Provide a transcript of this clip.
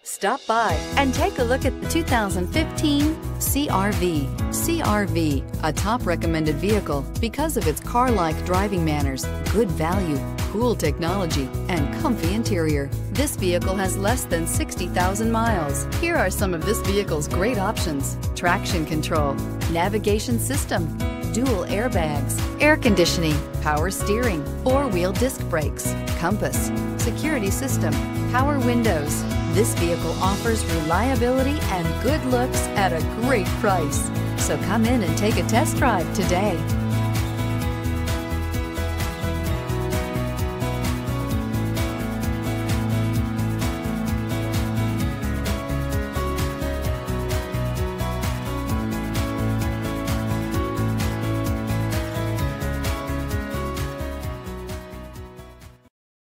Stop by and take a look at the 2015 CR-V. CR-V, a top recommended vehicle because of its car-like driving manners, good value, cool technology, and comfy interior. This vehicle has less than 60,000 miles. Here are some of this vehicle's great options: traction control, navigation system, dual airbags, air conditioning, power steering, four-wheel disc brakes, compass, security system, power windows. This vehicle offers reliability and good looks at a great price. So come in and take a test drive today.